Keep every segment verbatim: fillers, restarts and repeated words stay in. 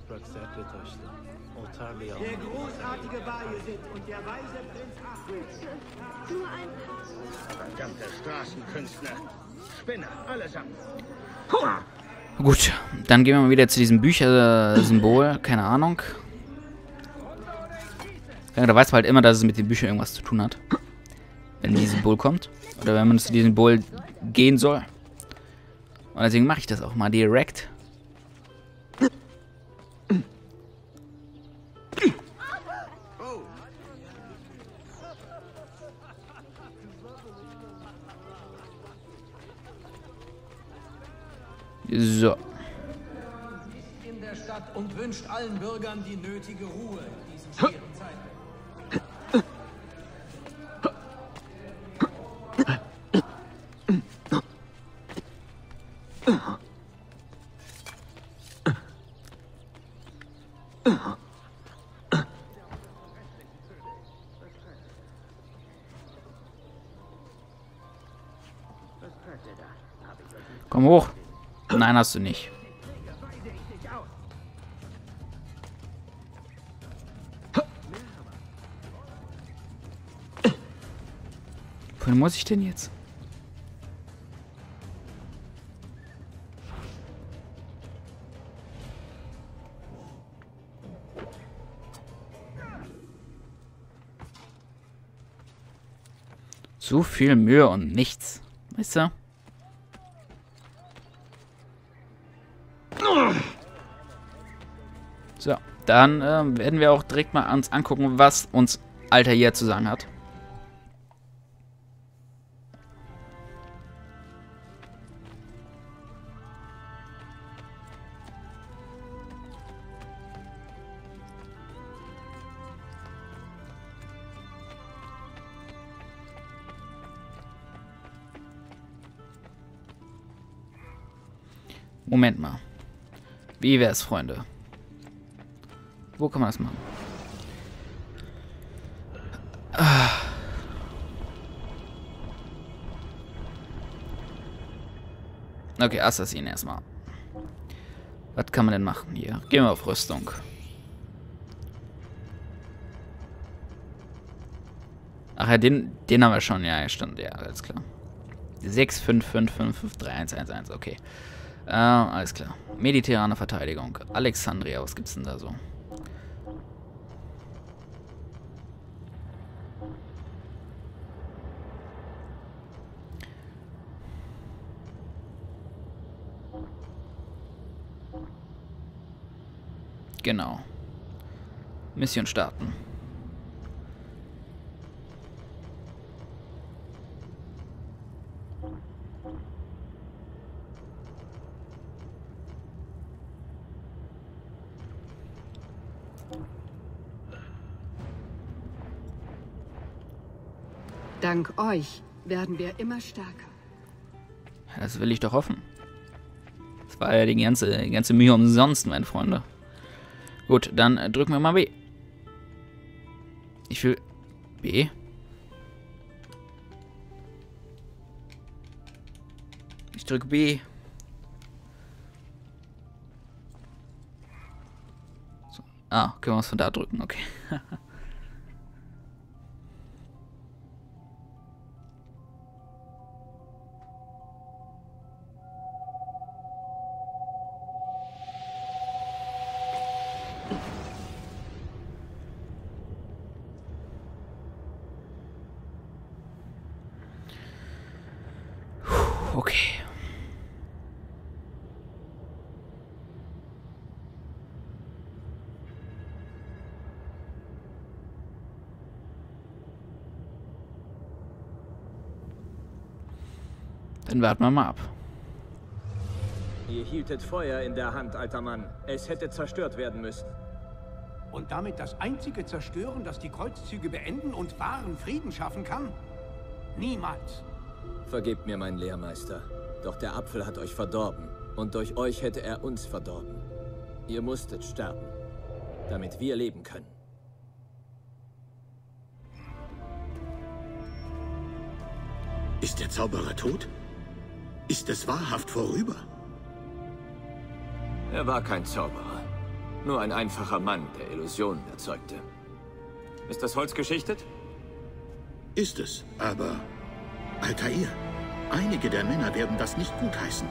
Der großartige Bayezid und der weise Prinz Achmed. Nur ein paar. Verdammte Straßenkünstler. Spinner, allesamt. Gut, dann gehen wir mal wieder zu diesem Büchersymbol. Keine Ahnung. Ja, da weiß man halt immer, dass es mit den Büchern irgendwas zu tun hat. Wenn dieses Symbol kommt. Oder wenn man zu diesem Symbol gehen soll. Und deswegen mache ich das auch mal direkt. So. In der Stadt und wünscht allen Bürgern die nötige Ruhe in diesen schweren Zeiten. Komm hoch. Nein, hast du nicht. Wohin muss ich denn jetzt? So viel Mühe und nichts. Weißt du? So, dann äh, werden wir auch direkt mal uns angucken, was uns Altair zu sagen hat. Moment mal. Wie wär's, Freunde? Wo kann man das machen? Ah. Okay, Assassin erstmal. Was kann man denn machen hier? Gehen wir auf Rüstung. Ach ja, den, den haben wir schon. Ja, stimmt. Ja, alles klar. sechs fünf fünf fünf fünf drei eins eins eins. Okay. Äh, alles klar. Mediterrane Verteidigung. Alexandria, was gibt's denn da so? Genau. Mission starten. Dank euch werden wir immer stärker. Das will ich doch hoffen. Das war ja die ganze, die ganze Mühe umsonst, meine Freunde. Gut, dann äh, drücken wir mal B. Ich will... B? Ich drücke B. So. Ah, können wir es von da drücken, okay. Okay. Dann warten wir mal ab. Ihr hieltet Feuer in der Hand, alter Mann. Es hätte zerstört werden müssen. Und damit das einzige Zerstören, das die Kreuzzüge beenden und wahren Frieden schaffen kann? Niemals. Vergebt mir, mein Lehrmeister. Doch der Apfel hat euch verdorben. Und durch euch hätte er uns verdorben. Ihr musstet sterben, damit wir leben können. Ist der Zauberer tot? Ist es wahrhaft vorüber? Er war kein Zauberer. Nur ein einfacher Mann, der Illusionen erzeugte. Ist das Holz geschichtet? Ist es, aber... Altair, einige der Männer werden das nicht gutheißen.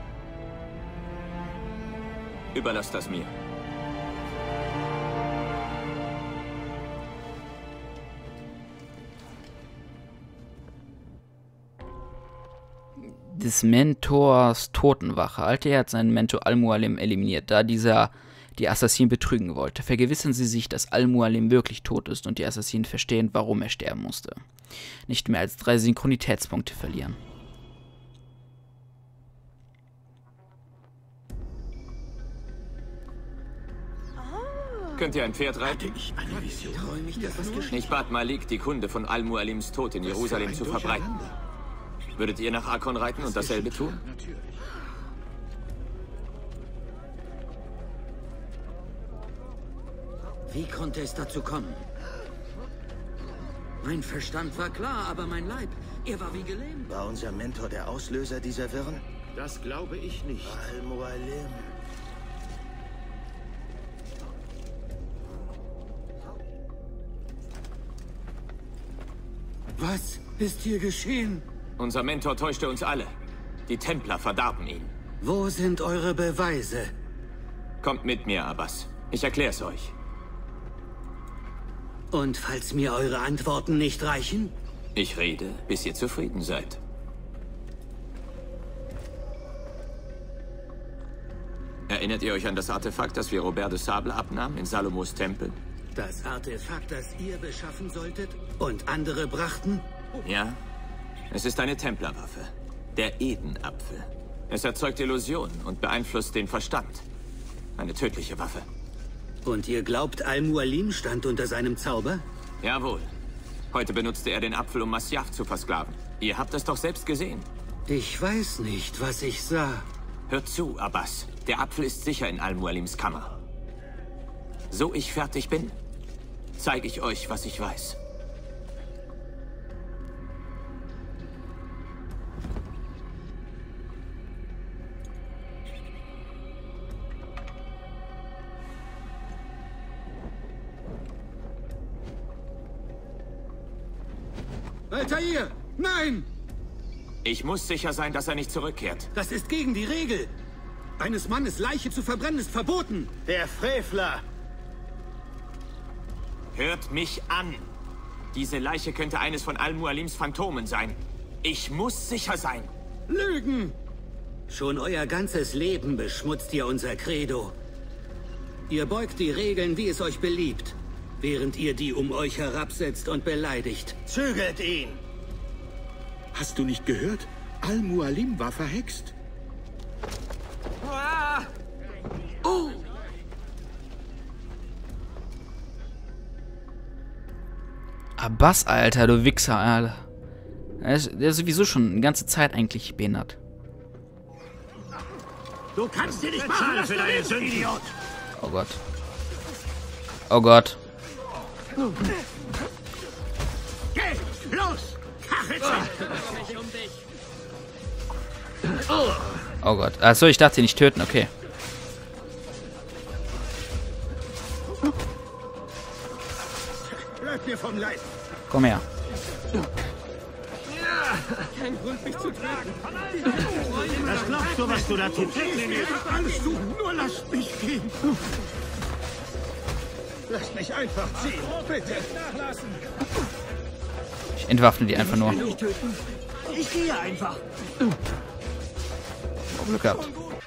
Überlass das mir. Des Mentors Totenwache. Altair hat seinen Mentor Al-Mualim eliminiert, da dieser die Assassinen betrügen wollte. Vergewissern Sie sich, dass Al-Mualim wirklich tot ist und die Assassinen verstehen, warum er sterben musste. Nicht mehr als drei Synchronitätspunkte verlieren. Könnt ihr ein Pferd reiten? Ich eine Vision. Ich bat Malik, die Kunde von Al-Mualims Tod in Jerusalem zu verbreiten. Würdet ihr nach Arkon reiten und dasselbe tun? Natürlich. Wie konnte es dazu kommen? Mein Verstand war klar, aber mein Leib, er war wie gelähmt. War unser Mentor der Auslöser dieser Wirren? Das glaube ich nicht. Al-Mualim. Was ist hier geschehen? Unser Mentor täuschte uns alle. Die Templer verdarben ihn. Wo sind eure Beweise? Kommt mit mir, Abbas. Ich erklär's euch. Und falls mir eure Antworten nicht reichen? Ich rede, bis ihr zufrieden seid. Erinnert ihr euch an das Artefakt, das wir Robert de Sable abnahmen in Salomos Tempel? Das Artefakt, das ihr beschaffen solltet und andere brachten? Ja. Es ist eine Templerwaffe. Der Edenapfel. Es erzeugt Illusionen und beeinflusst den Verstand. Eine tödliche Waffe. Und ihr glaubt, Al-Mualim stand unter seinem Zauber? Jawohl. Heute benutzte er den Apfel, um Masyaf zu versklaven. Ihr habt es doch selbst gesehen. Ich weiß nicht, was ich sah. Hört zu, Abbas. Der Apfel ist sicher in Al-Mualims Kammer. So ich fertig bin, zeige ich euch, was ich weiß. Altair! Nein! Ich muss sicher sein, dass er nicht zurückkehrt. Das ist gegen die Regel. Eines Mannes Leiche zu verbrennen ist verboten. Der Frevler! Hört mich an. Diese Leiche könnte eines von Al-Mualims Phantomen sein. Ich muss sicher sein. Lügen! Schon euer ganzes Leben beschmutzt ihr unser Credo. Ihr beugt die Regeln, wie es euch beliebt, während ihr die um euch herabsetzt und beleidigt. Zügelt ihn! Hast du nicht gehört? Al-Mualim war verhext. Ah! Oh! Abbas, Alter, du Wichser, Alter. Der ist, der ist sowieso schon eine ganze Zeit eigentlich behindert. Du kannst dir nicht machen, was du willst, Idiot! Oh Gott. Oh Gott. Geh, los! Oh Gott. Achso, ich dachte, ihn nicht töten, okay. Bleib mir vom Leib! Komm her. Kein Grund, mich zu tragen. Was glaubst du, was du da tust? Alles tun, nur lass mich gehen. Lass mich einfach ziehen, bitte! Ich entwaffne die einfach nur. Nicht töten. Ich gehe einfach. Oh, Glück gehabt.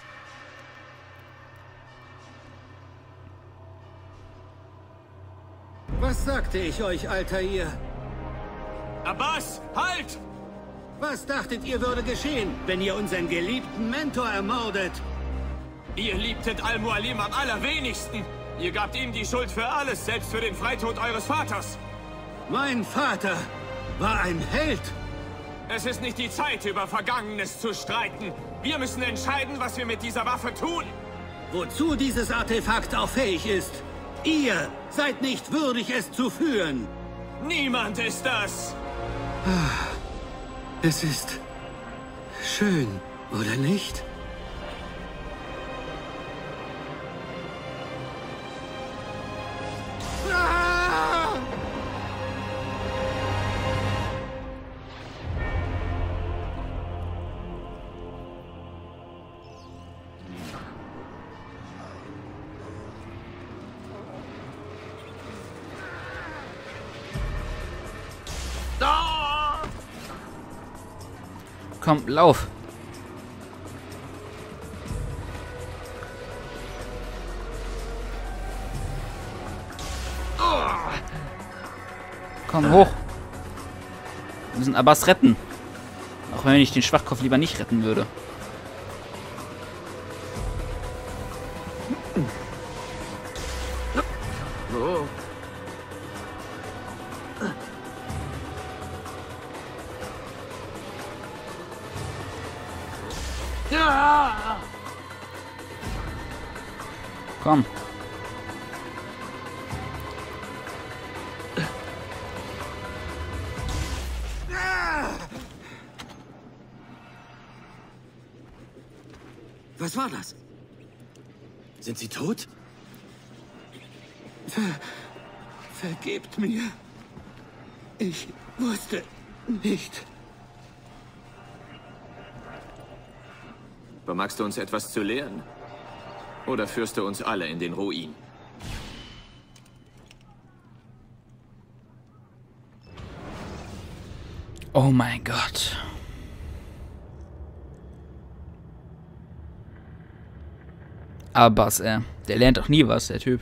Was sagte ich euch, Altair? Abbas, halt! Was dachtet ihr würde geschehen, wenn ihr unseren geliebten Mentor ermordet? Ihr liebtet Al-Mualim am allerwenigsten. Ihr gabt ihm die Schuld für alles, selbst für den Freitod eures Vaters. Mein Vater war ein Held. Es ist nicht die Zeit, über Vergangenes zu streiten. Wir müssen entscheiden, was wir mit dieser Waffe tun. Wozu dieses Artefakt auch fähig ist. Ihr seid nicht würdig, es zu führen. Niemand ist das. Es ist schön, oder nicht? Komm, lauf. Komm, hoch. Wir müssen Abbas retten. Auch wenn ich den Schwachkopf lieber nicht retten würde. Oh. Komm. Was war das? Sind Sie tot? Ver Vergebt mir. Ich wusste nicht. Vermagst du uns etwas zu lehren? Oder führst du uns alle in den Ruin? Oh mein Gott. Abbas, ey. Der lernt doch nie was, der Typ.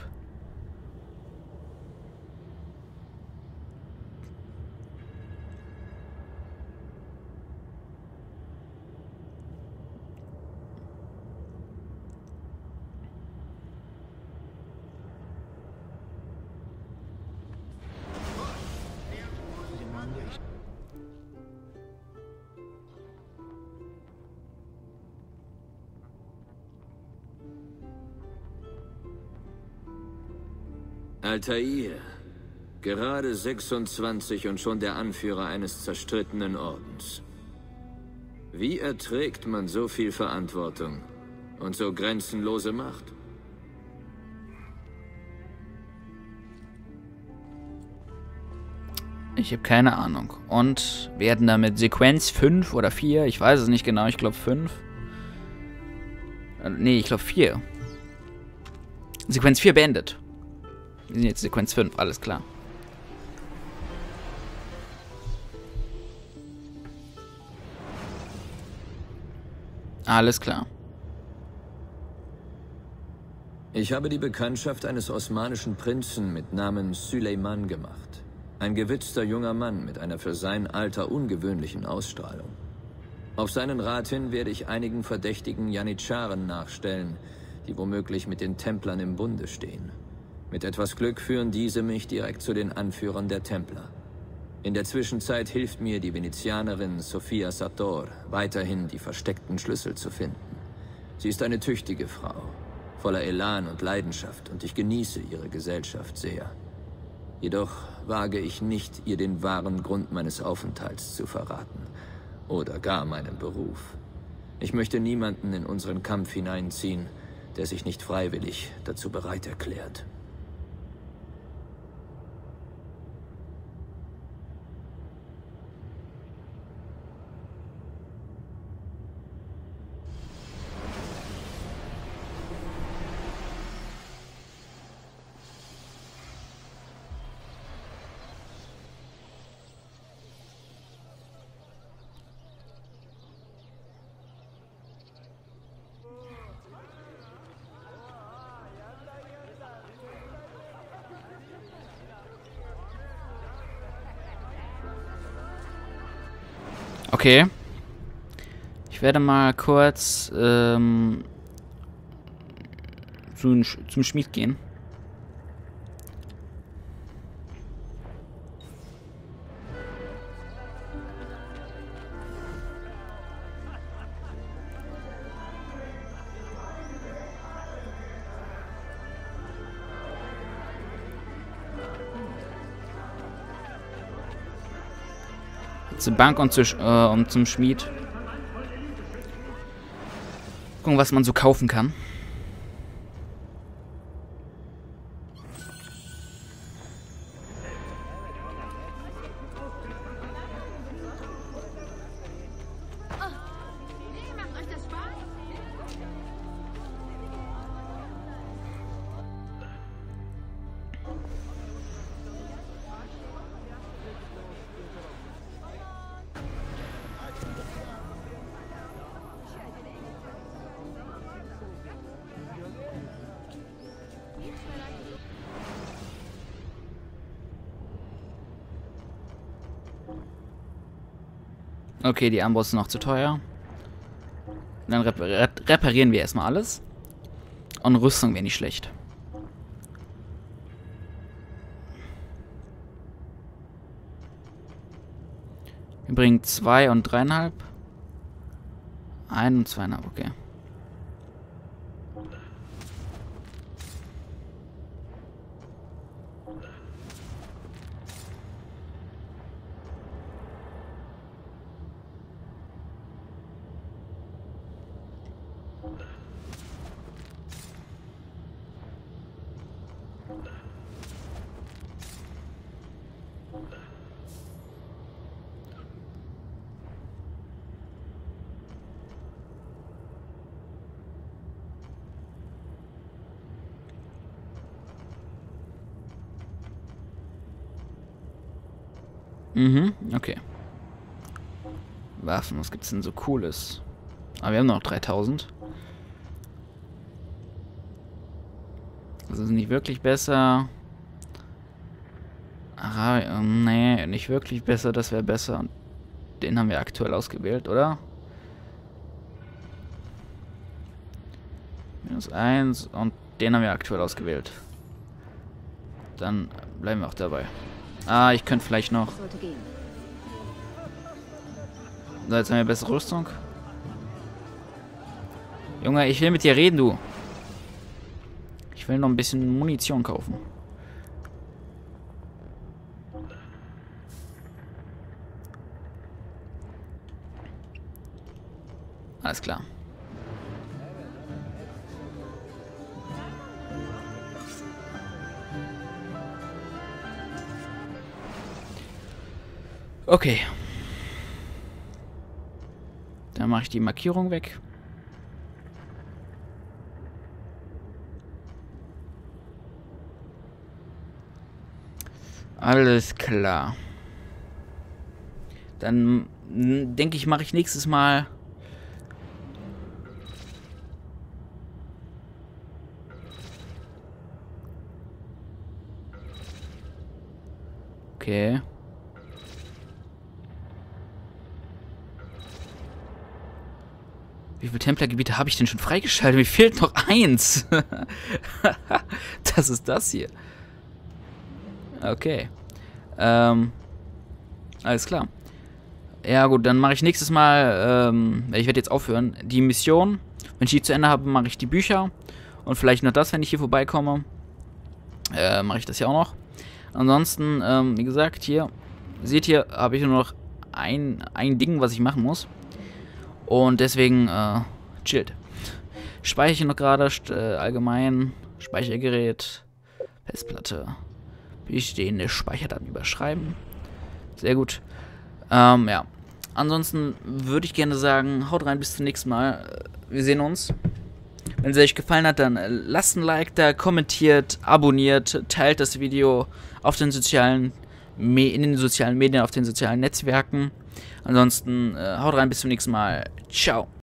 Altair, gerade sechsundzwanzig und schon der Anführer eines zerstrittenen Ordens. Wie erträgt man so viel Verantwortung und so grenzenlose Macht? Ich habe keine Ahnung. Und wir hatten damit Sequenz fünf oder vier, ich weiß es nicht genau, ich glaube fünf. Nee, ich glaube vier. Sequenz vier beendet. Wir sind jetzt Sequenz fünf, alles klar. Alles klar. Ich habe die Bekanntschaft eines osmanischen Prinzen mit Namen Süleyman gemacht. Ein gewitzter junger Mann mit einer für sein Alter ungewöhnlichen Ausstrahlung. Auf seinen Rat hin werde ich einigen verdächtigen Janitscharen nachstellen, die womöglich mit den Templern im Bunde stehen. Mit etwas Glück führen diese mich direkt zu den Anführern der Templer. In der Zwischenzeit hilft mir die Venezianerin Sofia Sartor, weiterhin die versteckten Schlüssel zu finden. Sie ist eine tüchtige Frau, voller Elan und Leidenschaft, und ich genieße ihre Gesellschaft sehr. Jedoch wage ich nicht, ihr den wahren Grund meines Aufenthalts zu verraten. Oder gar meinen Beruf. Ich möchte niemanden in unseren Kampf hineinziehen, der sich nicht freiwillig dazu bereit erklärt. Okay. Ich werde mal kurz ähm, zu, zum Schmied gehen. Zur Bank und, zu, äh, und zum Schmied. Gucken, was man so kaufen kann. Okay, die Armbrust sind noch zu teuer. Dann rep rep reparieren wir erstmal alles. Und Rüstung wäre nicht schlecht. Wir bringen zwei und dreieinhalb. Ein und zweieinhalb, okay. Mhm, okay. Waffen, was gibt's denn so Cooles? Aber wir haben noch dreitausend. Das ist nicht wirklich besser. Arabi- nee, nicht wirklich besser, das wäre besser. Den haben wir aktuell ausgewählt, oder? Minus eins und den haben wir aktuell ausgewählt. Dann bleiben wir auch dabei. Ah, ich könnte vielleicht noch... So, jetzt haben wir bessere Rüstung. Junge, ich will mit dir reden, du. Ich will noch ein bisschen Munition kaufen. Alles klar. Okay. Dann mache ich die Markierung weg. Alles klar. Dann denke ich, mache ich nächstes Mal... Okay. Wie viele Templergebiete habe ich denn schon freigeschaltet? Mir fehlt noch eins. Das ist das hier. Okay. Ähm. Alles klar. Ja gut, dann mache ich nächstes Mal, ähm, ich werde jetzt aufhören, die Mission. Wenn ich die zu Ende habe, mache ich die Bücher. Und vielleicht noch das, wenn ich hier vorbeikomme. Äh, mache ich das ja auch noch. Ansonsten, ähm, wie gesagt, hier, seht ihr, habe ich nur noch ein, ein Ding, was ich machen muss. Und deswegen, äh, chillt. Speichere ich noch gerade, äh, allgemein, Speichergerät, Festplatte, bestehende Speicherdaten überschreiben. Sehr gut. Ähm, ja. Ansonsten würde ich gerne sagen, haut rein, bis zum nächsten Mal. Wir sehen uns. Wenn es euch gefallen hat, dann lasst ein Like da, kommentiert, abonniert, teilt das Video auf den sozialen, in den sozialen Medien, auf den sozialen Netzwerken. Ansonsten äh, haut rein, bis zum nächsten Mal. Ciao.